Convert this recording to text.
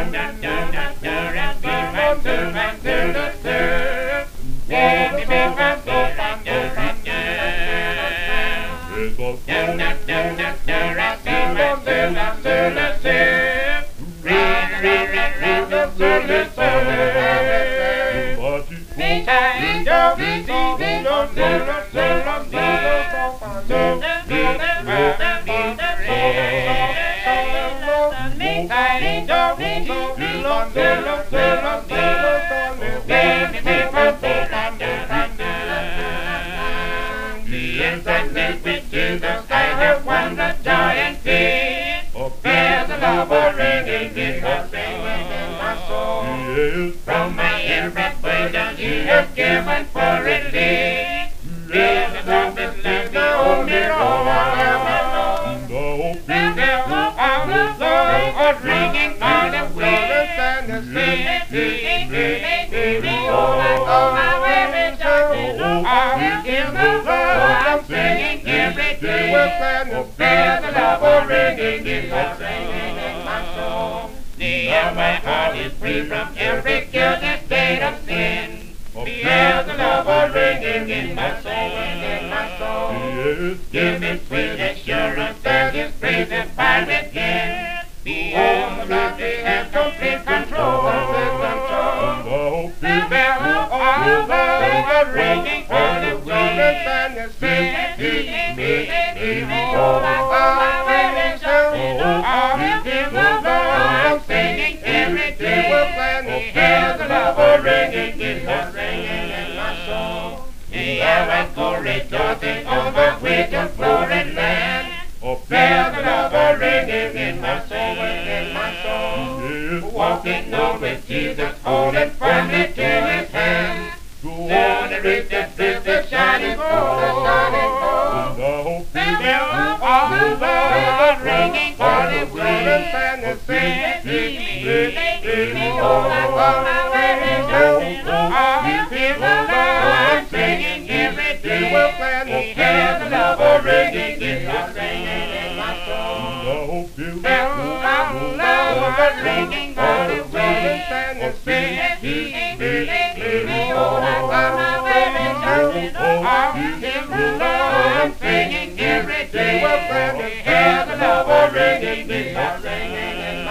From my every burden you have given for relief. There's a love that lives the only Lord. The bell of love ringing all the way. I'm singing every day. There's a love ringing in my singing in my soul. Yeah, my heart is free from every guilt and state of sin. There's a love ringing in my soul and in my soul. Give me sweet assurance that His praise is fine within. Behold, the Lord has complete control. The bell of love ringing all the way. Sing me, oh, my wedding song. I'm singing every day. There's a love ringing in my singing in my soul. Yeah, I go rejoicing on my way to foreign land. There's a love ringing in my soul and in my soul. Walking on with Jesus, holding firmly to His hand. On the reach that bliss the shining gold. The bell of love ringing all the way. Sing me, oh, my wedding song. I'm singing every day. There's a love ringing in my singing in my soul. Bell of love ringing all the way. Sing me, oh, my wedding song. I'm singing every day. There's a love ringing in my singing in my soul.